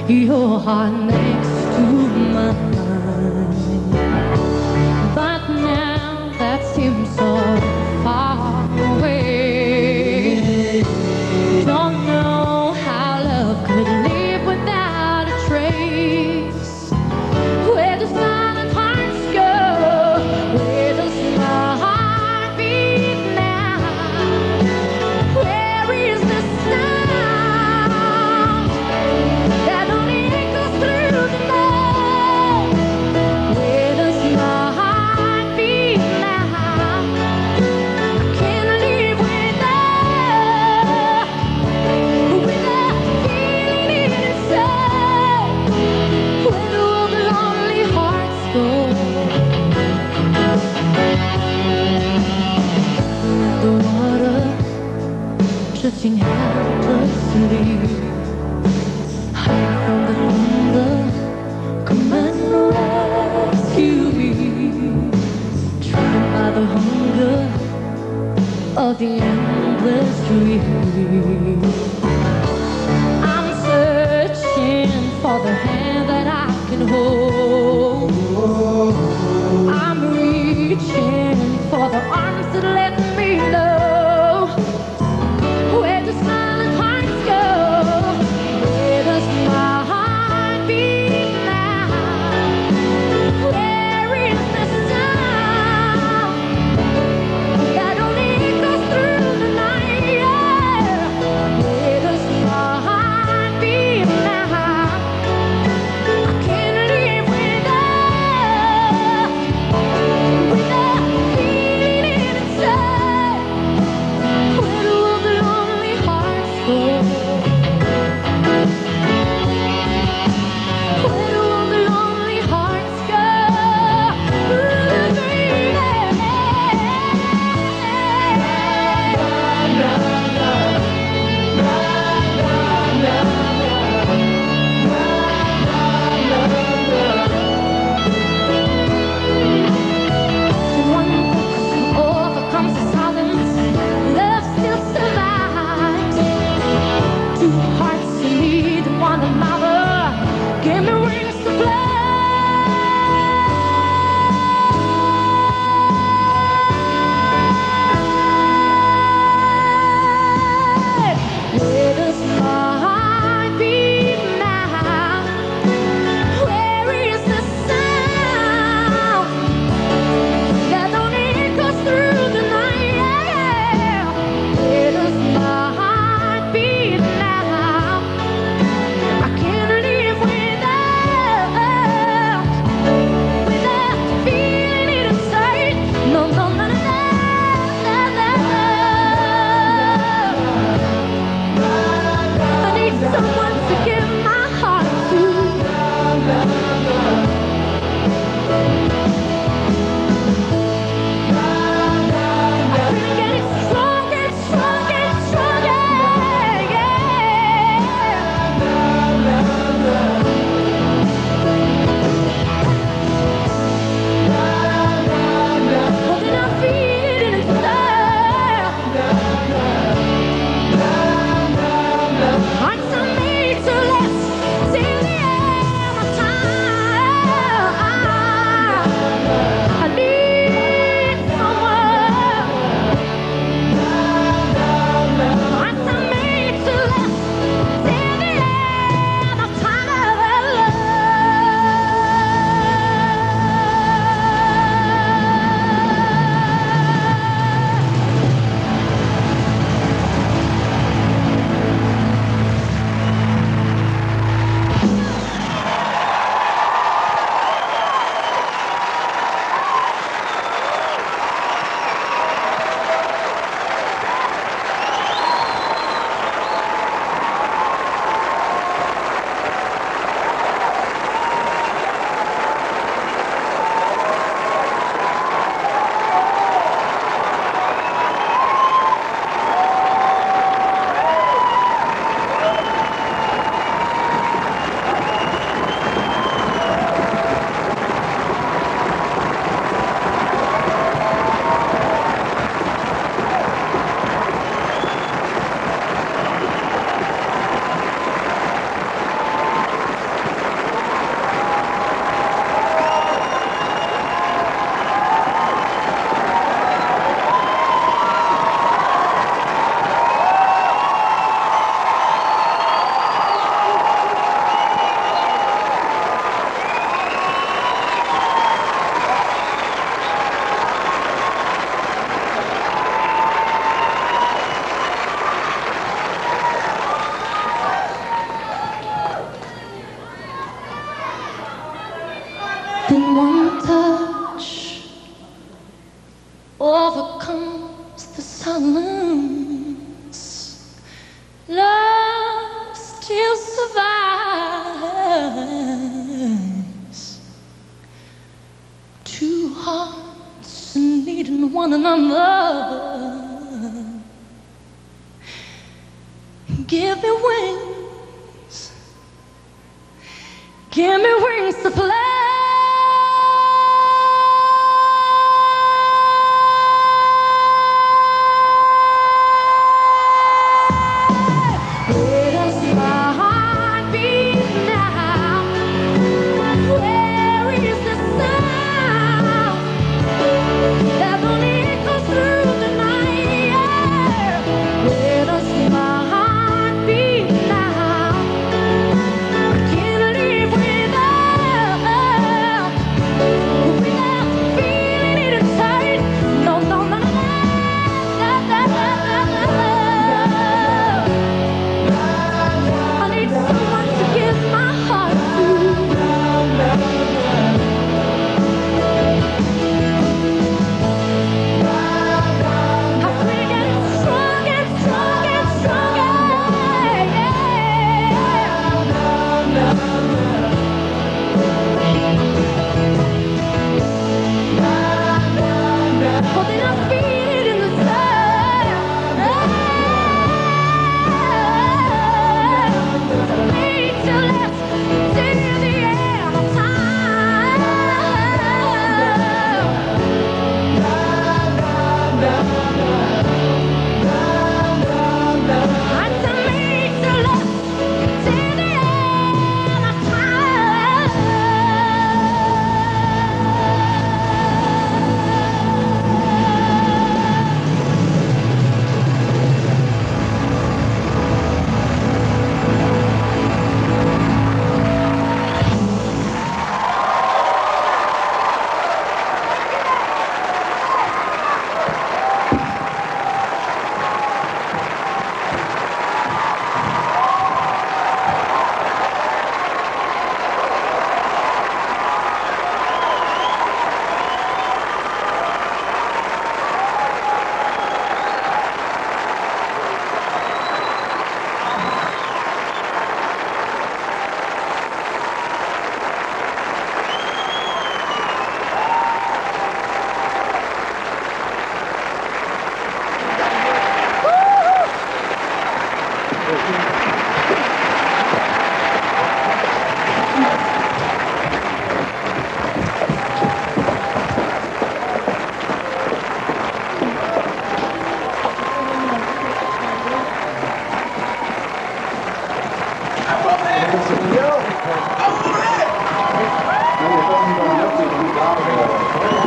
your heart next to mine. But now that seems so far away. Don't know how love could live without a trace. Where does silent hearts go? Where does my heart beat now? Where is the sound that only echoes through the night? Where does my heart beat now? I can't live without feeling it inside. Where do all the lonely hearts go? The water drifting helplessly, hide from the thunder, come and rescue me. Driven by the hunger of the endless dream, I'm searching for the hand that I can hold. I'm reaching for the arms that let me know. Where does silent hearts go? Where does my heart beat now? Where is the sound that only echoes through the night? Yeah. Where does my heart beat now? I can't live without feeling it inside. Where do all the lonely hearts go? Where do all the lonely hearts go? Ooh, baby. One overcomes the silence, love still survives. Two hearts in need of one another, give me wings to fly. Where does my heart beat now? Where is the sound that only echoes through the night? Yeah. Where does my heart beat now? I can't in one touch overcomes the silence. Love still survives. Two hearts needing one another. Give me wings. Give me wings to fly. Where does my heart beat now? Where is the sound that only echoes through the night? Where does my heart beat now? Can't live without feeling it inside. No, no, no, no, no, no, no, no, no. I need someone to give my heart to. I'm really getting strong and strong and stronger. But then I feel it in the sky. Need to last till the end of time. I'm made to last till the end of time. All right.